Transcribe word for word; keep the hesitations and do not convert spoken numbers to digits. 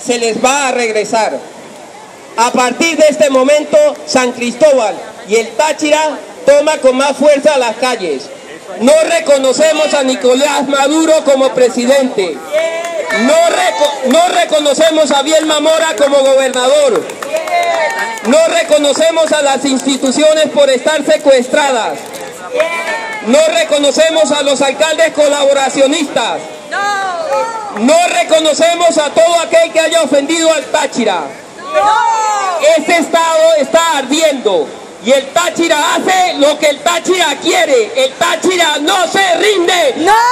se les va a regresar. A partir de este momento, San Cristóbal y el Táchira toma con más fuerza las calles. No reconocemos a Nicolás Maduro como presidente. No, reco no reconocemos a Bielma Mora como gobernador. No reconocemos a las instituciones por estar secuestradas. No reconocemos a los alcaldes colaboracionistas. No reconocemos a todo aquel que haya ofendido al Táchira. Este estado está ardiendo y el Táchira hace lo que el Táchira quiere. El Táchira no se rinde. ¡No!